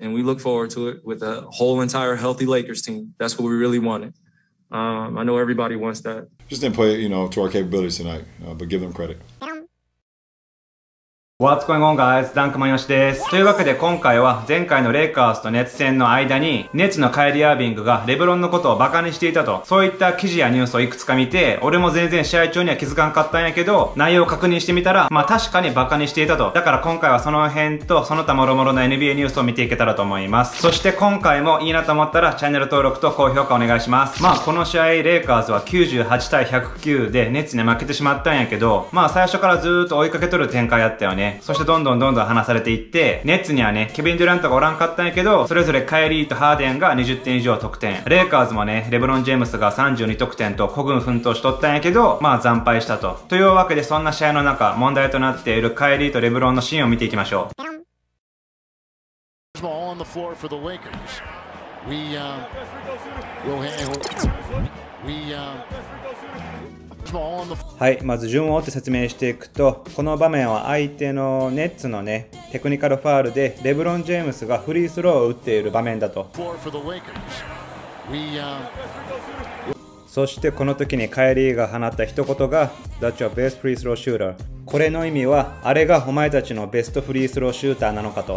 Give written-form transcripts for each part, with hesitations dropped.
and we look forward to it with a whole entire healthy Lakers team. That's what we really wanted. I know everybody wants that. Just didn't play, to our capabilities tonight, but give them credit. What's going on, guys? ダンクマンヨシです。というわけで今回は前回のレイカーズとネッツ戦の間にネッツのカイリー・アービングがレブロンのことをバカにしていたと、そういった記事やニュースをいくつか見て、俺も全然試合中には気づかんかったんやけど、内容を確認してみたら、確かにバカにしていたと。だから今回はその辺とその他諸々の NBA ニュースを見ていけたらと思います。そして今回もいいなと思ったらチャンネル登録と高評価お願いします。この試合レイカーズは98対109でネッツに負けてしまったんやけど、最初からずーっと追いかけとる展開やったよね。そしてどんどん離されていって、ネッツにはね、ケビン・デュラントがおらんかったんやけど、それぞれカイリーとハーデンが20点以上得点。レイカーズもね、レブロン・ジェームスが32得点と孤軍奮闘しとったんやけど、惨敗したと。というわけでそんな試合の中、問題となっているカイリーとレブロンのシーンを見ていきましょう。はい、まず順を追って説明していくと、この場面は相手のネッツのね、テクニカルファールでレブロン・ジェームスがフリースローを打っている場面だと。そしてこの時にカイリーが放った一言が That's your best free throw shooter。 これの意味は、あれがお前たちのベストフリースローシューターなのかと。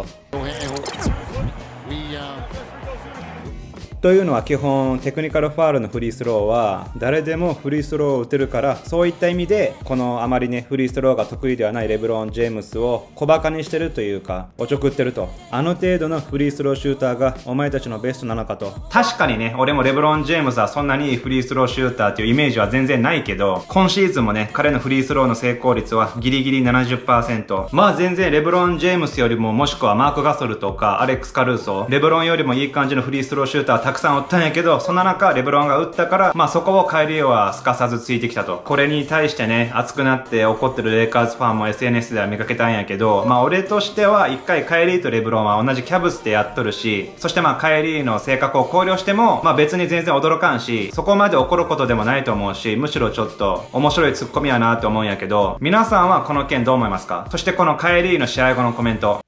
というのは基本テクニカルファールのフリースローは誰でもフリースローを打てるから、そういった意味でこのあまりねフリースローが得意ではないレブロン・ジェームスを小バカにしてるというか、おちょくってると。あの程度のフリースローシューターがお前たちのベストなのかと。確かにね、俺もレブロン・ジェームスはそんなにいいフリースローシューターっていうイメージは全然ないけど、今シーズンもね彼のフリースローの成功率はギリギリ 70%。全然レブロン・ジェームスよりも、もしくはマーク・ガソルとかアレックス・カルーソ、レブロンよりもいい感じのフリースローシューターたくさん打ったんやけど、そんな中レブロンが打ったから、そこをカイリーはすかさずついてきたと。これに対してね、熱くなって怒ってるレイカーズファンも SNS では見かけたんやけど、俺としては一回カイリーとレブロンは同じキャブスでやっとるし、そしてカイリーの性格を考慮しても、別に全然驚かんし、そこまで怒ることでもないと思うし、むしろちょっと面白いツッコミやなと思うんやけど、皆さんはこの件どう思いますか？そしてこのカイリーの試合後のコメント。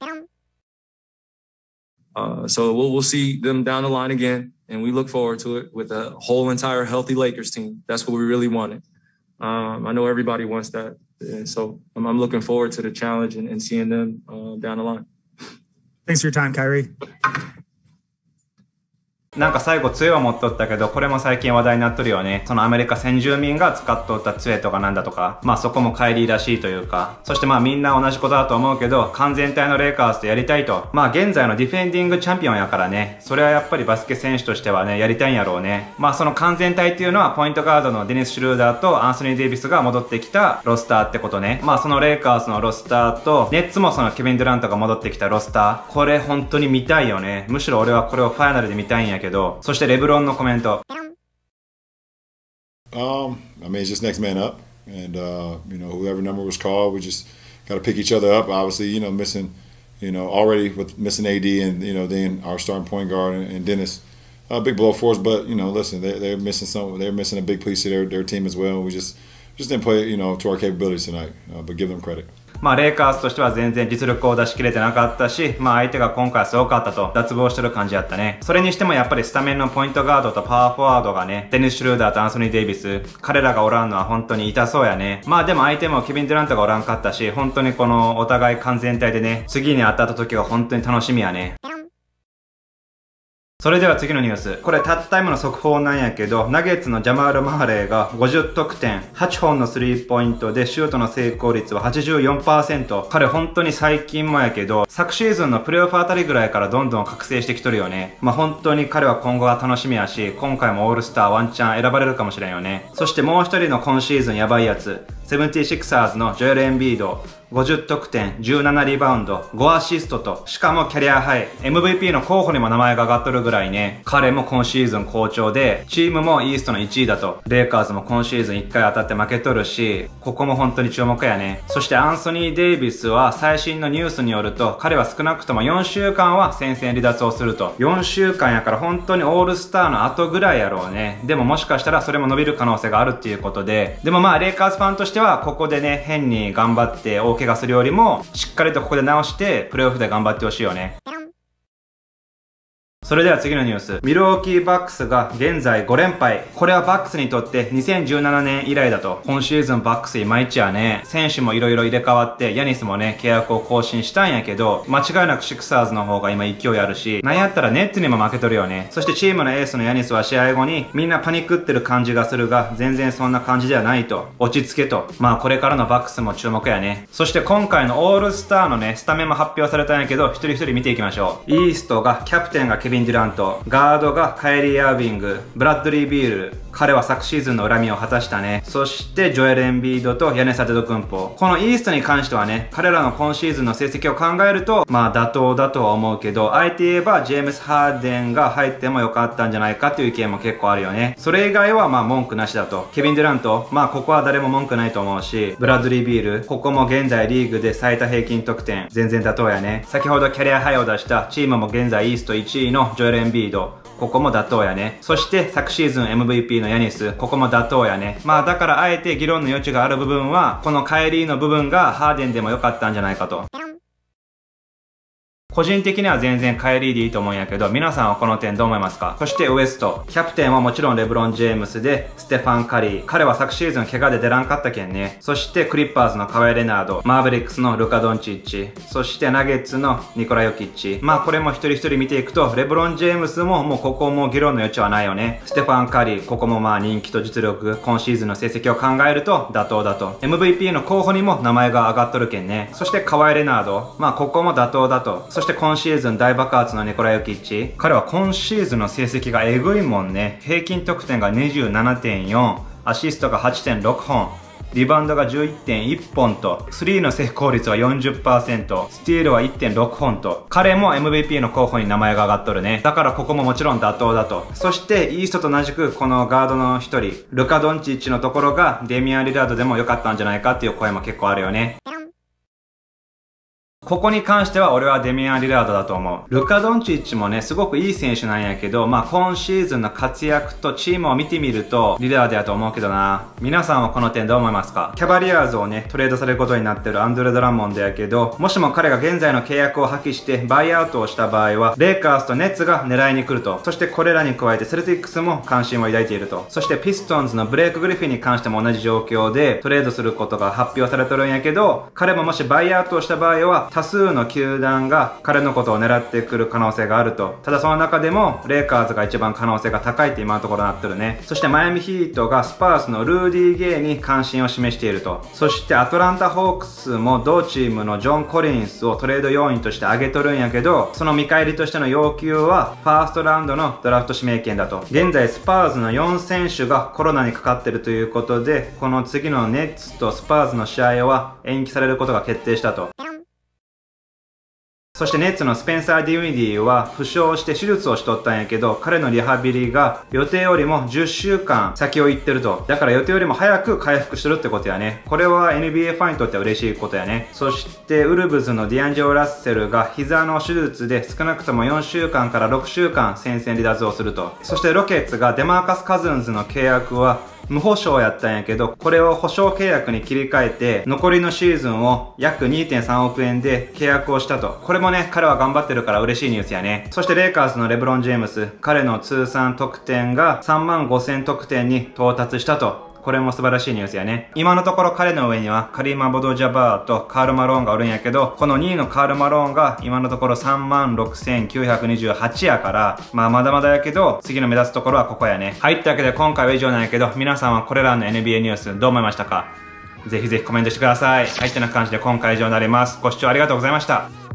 So we'll see them down the line again, and we look forward to it with a whole entire healthy Lakers team. That's what we really wanted. I know everybody wants that, and so I'm looking forward to the challenge and seeing them down the line. Thanks for your time, Kyrie. なんか最後杖を持っとったけど、これも最近話題になっとるよね。そのアメリカ先住民が使っとった杖とかなんだとか、そこもカイリーらしいというか、そしてみんな同じことだと思うけど、完全体のレイカーズとやりたいと。現在のディフェンディングチャンピオンやからね、それはやっぱりバスケ選手としてはね、やりたいんやろうね。その完全体っていうのはポイントガードのデニス・シュルーダーとアンソニー・デイビスが戻ってきたロスターってことね。そのレイカーズのロスターと、ネッツもそのケビン・デュラントが戻ってきたロスター。これ本当に見たいよね。むしろ俺はこれをファイナルで見たいんやけど、そしてレブロンのコメント。 I mean, it's just next man up, and whoever number was called, we just got to pick each other up. Obviously, missing, already with missing AD and then our starting point guard and Dennis, big blow for us. But listen, they're missing they're missing a big piece of their team as well. We just didn't play, to our capabilities tonight, but give them credit. レイカーズとしては全然実力を出し切れてなかったし、相手が今回すごかったと脱帽してる感じやったね。それにしてもやっぱりスタメンのポイントガードとパワーフォワードがね、デニス・シュルーダーとアンソニー・デイビス、彼らがおらんのは本当に痛そうやね。でも相手もケビン・デュラントがおらんかったし、本当にこのお互い完全体でね、次に当たった時が本当に楽しみやね。それでは次のニュース。これたった今の速報なんやけど、ナゲッツのジャマール・マハレーが50得点、8本のスリーポイントでシュートの成功率は 84%。彼本当に最近もやけど、昨シーズンのプレーオフあたりぐらいからどんどん覚醒してきとるよね。本当に彼は今後が楽しみやし、今回もオールスターワンチャン選ばれるかもしれんよね。そしてもう一人の今シーズンやばいやつ、76ers のジョエル・エンビード。50得点、17リバウンド、5アシストと、しかもキャリアハイ、MVP の候補にも名前が挙がっとるぐらいね、彼も今シーズン好調で、チームもイーストの1位だと、レイカーズも今シーズン1回当たって負けとるし、ここも本当に注目やね。そしてアンソニー・デイビスは最新のニュースによると、彼は少なくとも4週間は戦線離脱をすると。4週間やから本当にオールスターの後ぐらいやろうね。でももしかしたらそれも伸びる可能性があるっていうことで、でもレイカーズファンとしては、ここでね、変に頑張って大怪我するよりも、しっかりとここで直して、プレーオフで頑張ってほしいよね。 それでは次のニュース。ミルウォーキーバックスが現在5連敗。これはバックスにとって2017年以来だと。今シーズンバックスいまいちやね。選手も色々入れ替わって、ヤニスもね、契約を更新したんやけど、間違いなくシクサーズの方が今勢いあるし、なんやったらネッツにも負けとるよね。そしてチームのエースのヤニスは試合後に、みんなパニックってる感じがするが、全然そんな感じではないと。落ち着けと。まあこれからのバックスも注目やね。そして今回のオールスターのね、スタメンも発表されたんやけど、一人一人見ていきましょう。イーストが、キャプテンがケビン・デュラント、ガードがカイリー・アービング、ブラッドリー・ビール、彼は昨シーズンの恨みを果たしたね。そしてジョエル・エンビードとヤネス・アテトクンポ。このイーストに関してはね、彼らの今シーズンの成績を考えると、まあ妥当だとは思うけど、あえて言えばジェームス・ハーデンが入ってもよかったんじゃないかという意見も結構あるよね。それ以外はまあ文句なしだと。ケビン・デュラント、まあここは誰も文句ないと思うし、ブラッドリー・ビール、ここも現在リーグで最多平均得点、全然妥当やね。先ほどキャリアハイを出したチームも現在イースト1位のジョエル・エンビード、ここも妥当やね。そして昨シーズン MVP のヤニス、ここも妥当やね。まあだからあえて議論の余地がある部分は、このカイリーの部分がハーデンでも良かったんじゃないかと。個人的には全然カイリーでいいと思うんやけど、皆さんはこの点どう思いますか？そしてウエスト。キャプテンはもちろんレブロン・ジェームスで、ステファン・カリー。彼は昨シーズン怪我で出らんかったけんね。そしてクリッパーズのカワイ・レナード。マーベリックスのルカ・ドンチッチ。そしてナゲッツのニコラ・ヨキッチ。まあこれも一人一人見ていくと、レブロン・ジェームスももうここも議論の余地はないよね。ステファン・カリー。ここもまあ人気と実力、今シーズンの成績を考えると妥当だと。MVP の候補にも名前が上がっとるけんね。そしてカワイ・レナード。まあここも妥当だと。そして今シーズン大爆発のニコラ・ヨキッチ。彼は今シーズンの成績がえぐいもんね。平均得点が 27.4、アシストが 8.6 本、リバウンドが 11.1 本と、スリーの成功率は 40%、スティールは 1.6 本と、彼も MVP の候補に名前が上がっとるね。だからここももちろん妥当だと。そしてイーストと同じくこのガードの一人、ルカ・ドンチッチのところがデミアン・リラードでも良かったんじゃないかっていう声も結構あるよね。ここに関しては俺はデミアン・リラードだと思う。ルカ・ドンチッチもね、すごくいい選手なんやけど、まあ今シーズンの活躍とチームを見てみると、リラードやと思うけどな。皆さんはこの点どう思いますか？キャバリアーズをね、トレードされることになってるアンドレ・ドラモンドやけど、もしも彼が現在の契約を破棄してバイアウトをした場合は、レイカーズとネッツが狙いに来ると。そしてこれらに加えてセルティックスも関心を抱いていると。そしてピストンズのブレイク・グリフィンに関しても同じ状況でトレードすることが発表されてるんやけど、彼ももしバイアウトをした場合は、多数の球団が彼のことを狙ってくる可能性があると。ただその中でもレイカーズが一番可能性が高いって今のところなってるね。そしてマイアミヒートがスパースのルーディー・ゲイに関心を示していると。そしてアトランタ・ホークスも同チームのジョン・コリンスをトレード要員として挙げとるんやけど、その見返りとしての要求はファーストラウンドのドラフト指名権だと。現在スパーズの4選手がコロナにかかってるということで、この次のネッツとスパーズの試合は延期されることが決定したと。そしてネッツのスペンサー・ディウィディは負傷して手術をしとったんやけど、彼のリハビリが予定よりも10週間先を行ってると。だから予定よりも早く回復してるってことやね。これは NBA ファンにとっては嬉しいことやね。そしてウルブズのディアンジョ・ラッセルが膝の手術で少なくとも4週間から6週間戦線離脱をすると。そしてロケッツがデマーカス・カズンズの契約は無保証やったんやけど、これを保証契約に切り替えて、残りのシーズンを約 2.3 億円で契約をしたと。これもね、彼は頑張ってるから嬉しいニュースやね。そしてレイカーズのレブロン・ジェームス、彼の通算得点が35,000得点に到達したと。これも素晴らしいニュースやね。今のところ彼の上にはカリーマ・ボド・ジャバーとカール・マローンがおるんやけど、この2位のカール・マローンが今のところ 36,928 やから、まだまだやけど、次の目指すところはここやね。はい、ってわけで今回は以上なんやけど、皆さんはこれらの NBA ニュースどう思いましたか？ぜひぜひコメントしてください。はい、ってな感じで今回以上になります。ご視聴ありがとうございました。